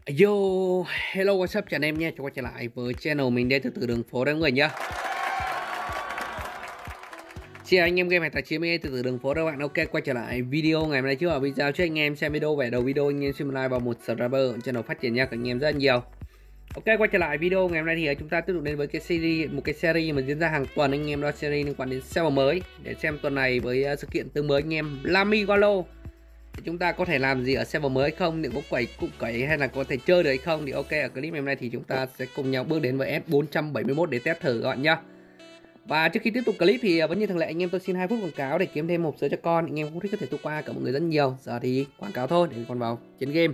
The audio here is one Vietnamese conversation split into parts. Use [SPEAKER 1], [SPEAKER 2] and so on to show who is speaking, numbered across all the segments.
[SPEAKER 1] Yo, hello, what's up, chào anh em nha, quay trở lại với channel mình đến từ đường phố đó mọi người nhá. Xin anh em game hải tài chiến từ đường phố đó các bạn. Ok, quay trở lại video ngày hôm nay trước. Ở video trước anh em xem video về đầu video anh em xin like vào một subscriber channel phát triển nha các anh em rất nhiều. Ok, quay trở lại video ngày hôm nay thì chúng ta tiếp tục đến với cái series, một cái series mà diễn ra hàng tuần anh em, đó series liên quan đến server mới để xem tuần này với sự kiện tương mới anh em Lamy Wallow chúng ta có thể làm gì ở server mới không, liệu có quẩy cụm quẩy hay là có thể chơi được hay không. Thì ok, ở clip ngày hôm nay thì chúng ta sẽ cùng nhau bước đến với S471 để test thử các bạn nhá. Và trước khi tiếp tục clip thì vẫn như thường lệ anh em tôi xin 2 phút quảng cáo để kiếm thêm một số cho con. Anh em cũng thích có thể tu qua cả mọi người rất nhiều. Giờ thì quảng cáo thôi để còn vào chiến game.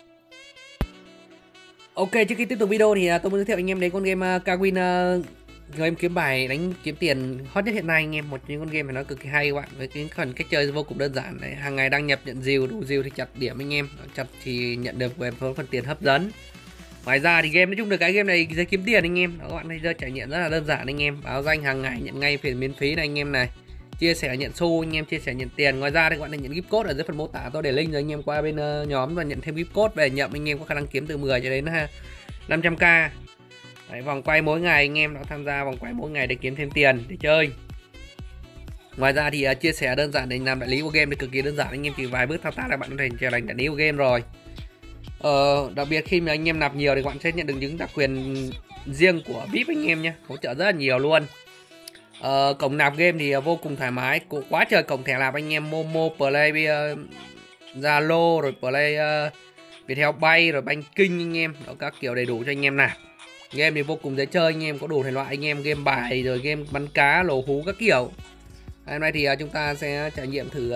[SPEAKER 1] Ok, trước khi tiếp tục video thì tôi muốn giới thiệu anh em đến con game Kawin, game kiếm bài đánh kiếm tiền hot nhất hiện nay anh em. Một những con game mà nó cực kỳ hay các bạn, với cái phần cách chơi vô cùng đơn giản đấy. Hàng ngày đăng nhập nhận rìu, đủ rìu thì chặt điểm anh em, chặt thì nhận được về phần tiền hấp dẫn. Ngoài ra thì game nói chung được cái game này dễ kiếm tiền anh em. Đó, các bạn thấy giờ trải nghiệm rất là đơn giản anh em. Báo danh hàng ngày nhận ngay phiền miễn phí này anh em này. Chia sẻ nhận xu anh em, chia sẻ nhận tiền. Ngoài ra thì các bạn này nhận gift code ở dưới phần mô tả, tôi để link rồi anh em qua bên nhóm và nhận thêm gift code về nhậm anh em có khả năng kiếm từ 10 cho đến 500k. Đấy, vòng quay mỗi ngày anh em đã tham gia vòng quay mỗi ngày để kiếm thêm tiền để chơi. Ngoài ra thì chia sẻ đơn giản để làm đại lý của game thì cực kỳ đơn giản anh em, chỉ vài bước thao tác là bạn có thể trở thành đại lý của game rồi. Đặc biệt khi mà anh em nạp nhiều thì bạn sẽ nhận được những đặc quyền riêng của VIP anh em nhé, hỗ trợ rất là nhiều luôn. Cổng nạp game thì vô cùng thoải mái, quá trời cổng thẻ nạp anh em, Momo, Play, Zalo rồi Play, Viettel Bay rồi Banking anh em, đó các kiểu đầy đủ cho anh em nạp. Game thì vô cùng dễ chơi anh em, có đủ thể loại anh em, game bài rồi game bắn cá, lồ hú các kiểu. Hôm nay thì chúng ta sẽ trải nghiệm thử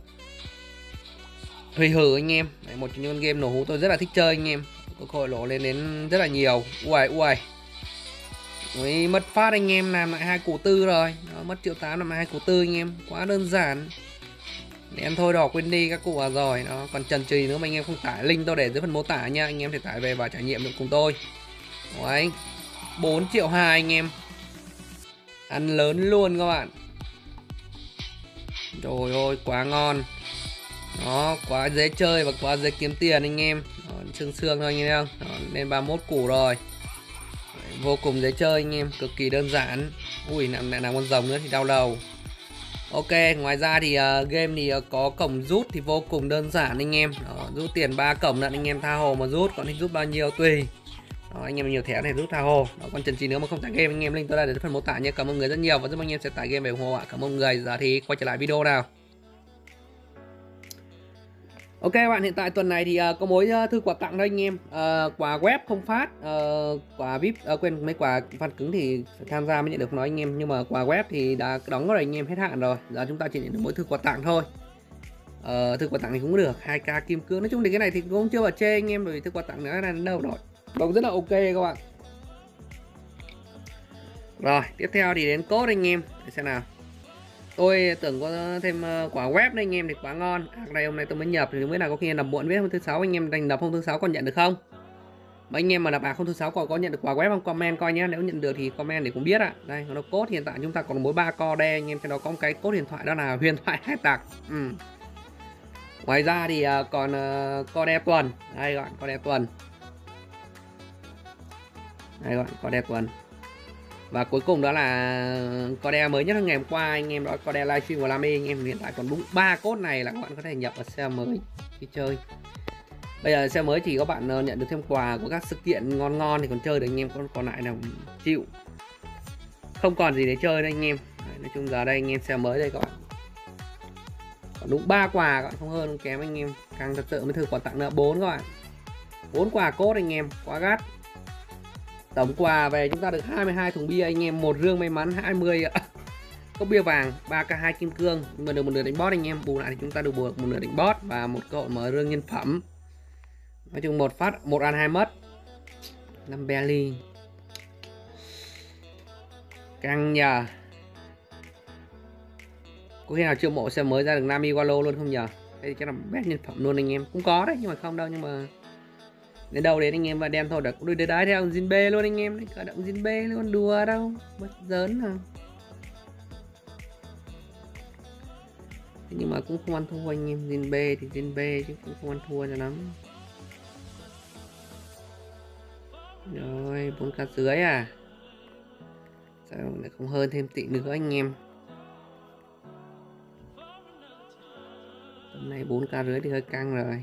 [SPEAKER 1] Thủy Hử anh em. Đấy, một trong những game nổ hú tôi rất là thích chơi anh em, có khối lỗ lên đến rất là nhiều. Ui mới mất phát anh em, làm lại 2 củ tư rồi. Đó, mất 1.800.000 làm 2 củ tư anh em, quá đơn giản. Để em thôi đỏ quên đi các cụ rồi. Đó, còn chần chừ nữa mà anh em không tải, link tôi để dưới phần mô tả nha, anh em thể tải về và trải nghiệm được cùng tôi. Đấy, 4.2 triệu anh em, ăn lớn luôn các bạn. Trời ơi quá ngon. Đó, quá dễ chơi và quá dễ kiếm tiền anh em. Đó, sương sương thôi anh em thấy không? Đó, lên 31 củ rồi. Đấy, vô cùng dễ chơi anh em, cực kỳ đơn giản. Ui, lại làm con rồng nữa thì đau đầu. Ok, ngoài ra thì game thì có cổng rút thì vô cùng đơn giản anh em. Đó, rút tiền 3 cổng lận anh em, tha hồ mà rút, còn thích rút bao nhiêu tùy. Đó, anh em nhiều thẻ để rút tha hồ. Đó, còn chần chừ nữa mà không tải game anh em, link tôi đây để phần mô tả nhé. Cảm ơn mọi người rất nhiều và giúp anh em sẽ tải game về ủng hộ ạ. Cảm ơn mọi người. Giờ thì quay trở lại video nào. Ok bạn, hiện tại tuần này thì có mối thư quà tặng đây anh em. Quà web không phát, quà VIP, quên, mấy quà phát cứng thì phải tham gia mới nhận được nói anh em, nhưng mà quà web thì đã đóng rồi anh em, hết hạn rồi. Giờ chúng ta chỉ nhận được mỗi thư quà tặng thôi. Thư quà tặng thì cũng được 2k kim cương, nói chung thì cái này thì cũng chưa vào chê anh em, bởi vì thư quà tặng nữa là đâu rồi, đóng rất là ok các bạn. Rồi tiếp theo thì đến code anh em, để xem nào. Tôi tưởng có thêm quả web đây anh em thì quá ngon. Đây hôm nay tôi mới nhập thì mới là có khi nập muộn, biết hôm thứ sáu anh em đành nập hôm thứ sáu còn nhận được không? Mấy anh em mà nập hôm thứ sáu còn có nhận được quả web không? Comment coi nhé, nếu nhận được thì comment để cũng biết ạ. Đây, nó code hiện tại chúng ta còn mỗi 3 co đây anh em, cho nó có một cái code điện thoại đó là huyền thoại hải tặc. Ngoài ra thì còn co đe tuần. Đây gọi co đe tuần. Đây gọi co đe tuần. Và cuối cùng đó là code mới nhất ngày hôm qua anh em, đó code livestream của Lamy anh em. Hiện tại còn đúng 3 code này là các bạn có thể nhập vào xe mới khi chơi. Bây giờ xe mới thì các bạn nhận được thêm quà của các sự kiện ngon ngon thì còn chơi được anh em, còn lại là chịu, không còn gì để chơi đây anh em. Đấy, nói chung giờ đây anh em xe mới đây các bạn, còn đúng 3 quà các bạn, không hơn không kém anh em, càng thật sự mới thử quà tặng nữa 4 các bạn, 4 quà code anh em, quá gắt. Tổng quà về chúng ta được 22 thùng bia anh em, một rương may mắn 20 cốc bia vàng, 3k2 kim cương, nhưng mà được một nửa đánh boss anh em, bù lại thì chúng ta được một nửa đánh boss và một cơ hội mở rương nhân phẩm. Nói chung một phát một ăn hai mất. 5 belly căng nhờ. Có khi nào chiêu mộ xe mới ra được Lamy Wallow luôn không nhờ? Đây chắc là best nhân phẩm luôn anh em, cũng có đấy nhưng mà không đâu, nhưng mà đến đâu đến anh em và đem thôi được. Đuôi đáy theo Jinbe luôn anh em, đấy cả động Jinbe luôn, đùa đâu mất giỡn à. Nhưng mà cũng không ăn thua anh em, Jinbe thì Jinbe chứ cũng không ăn thua cho lắm. Rồi 4k dưới à? Sao lại không hơn thêm tí nữa anh em? Tầm này 4k rưỡi thì hơi căng rồi.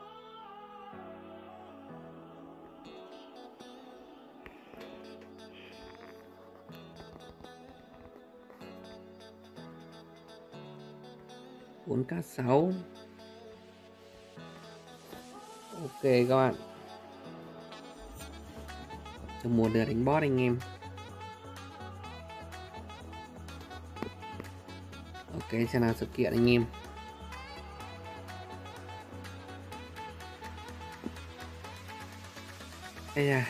[SPEAKER 1] Bốn k 6. Ok các bạn, cho một lượt đánh boss anh em. Ok, xem nào sự kiện anh em. Đây à,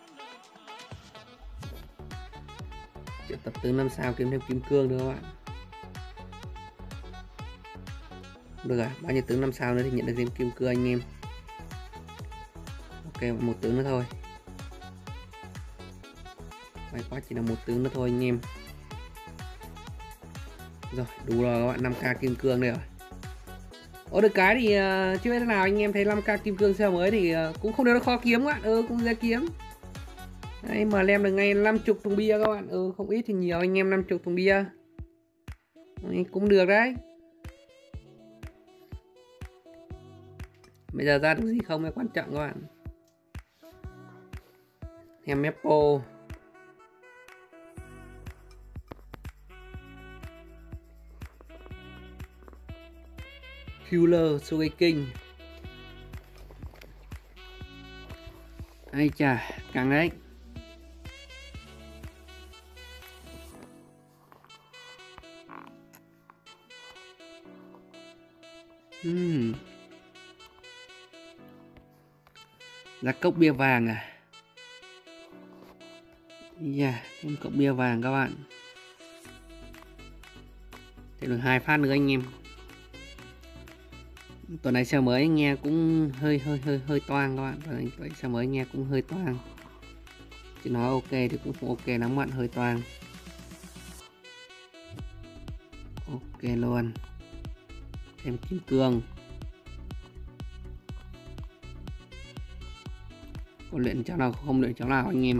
[SPEAKER 1] triệu tập tướng 5 sao kiếm thêm kim cương nữa các bạn. Được à, bao nhiêu tướng 5 sao nữa thì nhận được thêm kim cương anh em. Ok, một tướng nữa thôi. May quá, chỉ là một tướng nữa thôi anh em. Rồi, đủ rồi các bạn, 5k kim cương đây rồi. Ồ, được cái thì chưa biết thế nào anh em, thấy 5k kim cương sale mới thì cũng không được khó kiếm các bạn. Cũng dễ kiếm. Đấy, mà lem được ngay 50 thùng bia các bạn. Không ít thì nhiều anh em, 50 thùng bia. Đấy, cũng được đấy. Bây giờ ra được gì không là quan trọng các bạn. Em Apple. Killer Sogeking. Ai chà, càng đấy. Là cốc bia vàng à? Yeah, thêm cốc bia vàng các bạn. Thêm được 2 phát nữa anh em. Tuần này sale mới nghe cũng hơi toang các bạn. Tuần này sale mới nghe cũng hơi toang. Chứ nói ok thì cũng không ok lắm bạn, hơi toang. Ok luôn. Thêm kim cương. Có luyện cháu nào không luyện cháu nào anh em.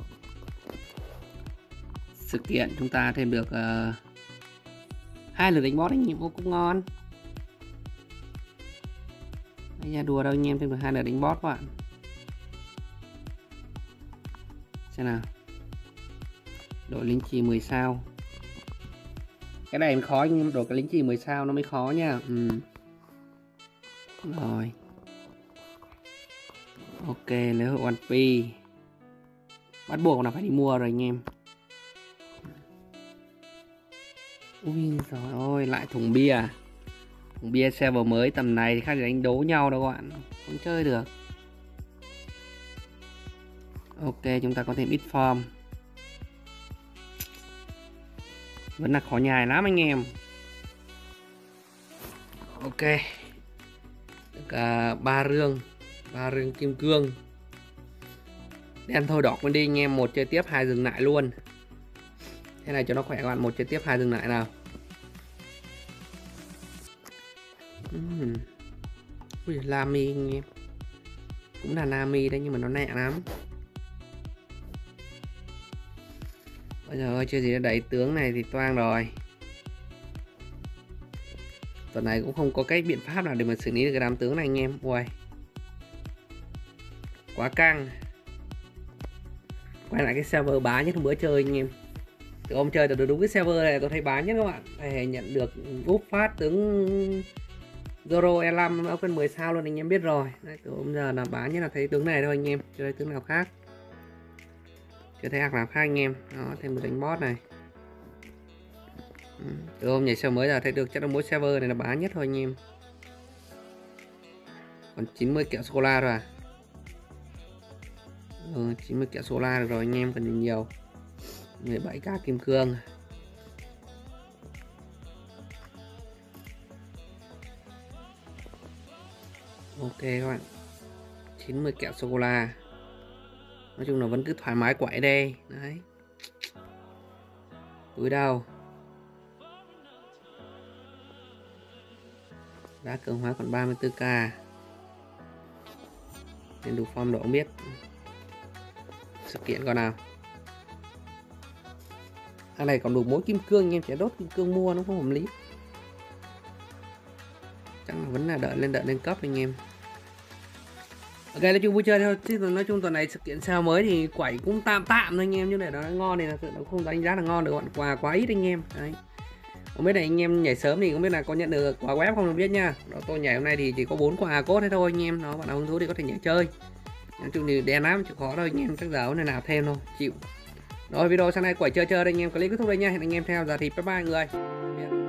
[SPEAKER 1] Sự kiện chúng ta thêm được 2 lượt đánh boss anh em, cũng ngon. Đây nha, đùa đâu anh em, thêm được 2 lượt đánh boss các bạn. Xem nào. Đội lính trì 10 sao. Cái này khó anh em, đổi cái lính trì 10 sao nó mới khó nha. Rồi. Ok, lễ hội One Piece. Bắt buộc là phải đi mua rồi anh em. Ui trời ơi, lại thùng bia. Thùng bia server mới tầm này thì khác gì đánh đấu nhau đâu các bạn, không chơi được. Ok, chúng ta có thêm ít form. Vẫn là khó nhài lắm anh em. Ok. Được 3 rương kim cương. Đen thôi đỏ quên đi anh em, một chơi tiếp 2 dừng lại luôn. Thế này cho nó khỏe các bạn, một chơi tiếp 2 dừng lại nào. Ui, Lami anh em. Cũng là Nami đấy nhưng mà nó nẹ lắm. Bây giờ ơi, chưa gì đã đẩy tướng này thì toang rồi. Tuần này cũng không có cái biện pháp nào để mà xử lý được cái đám tướng này anh em. Ui, quá căng. Quay lại cái server bá nhất hôm bữa chơi anh em. Từ hôm chơi được đúng cái server này tôi thấy bá nhất các bạn. Đây, nhận được úp phát tướng Zoro E5 nó cần 10 sao luôn anh em biết rồi. Đấy, từ hôm giờ là bá nhất là thấy tướng này thôi anh em, chưa thấy tướng nào khác. Chưa thấy hạc nào khác anh em. Đó, thêm một đánh boss này. Từ hôm nhảy server mới giờ thấy được chắc là mỗi server này là bá nhất thôi anh em. Còn 90 kẹo sô la rồi à? 90 kẹo sô la được rồi anh em, cần gì nhiều. 17k kim cương. Ok các bạn, 90 kẹo sô la. Nói chung là vẫn cứ thoải mái quậy đây. Đấy. Túi đâu. Đá cường hóa còn 34k. Nên đủ form độ không biết. sự kiện còn nào. Cái này còn đủ mối kim cương, anh em sẽ đốt kim cương mua nó không hợp lý. Chắc là vẫn là đợi lên cấp anh em. Ok, nói chung vui chơi thôi. Chứ nói chung tuần này sự kiện sao mới thì quẩy cũng tạm thôi anh em, chứ để nó ngon thì là sự nó không đánh giá là ngon được, bọn quà quá ít anh em. Đấy. Không biết này anh em nhảy sớm thì không biết là có nhận được quà web không, biết nha. Đó, tôi nhảy hôm nay thì chỉ có 4 quà cốt thế thôi anh em. Đó, bạn nào hứng thú thì có thể nhảy chơi. Nói chung thì đen lắm, chịu khó thôi anh em, chắc giờ này nào thêm thôi, chịu. Rồi video sáng nay quẩy chơi đây anh em, clip kết thúc đây nha. Hẹn anh em theo giờ thì bye bye người.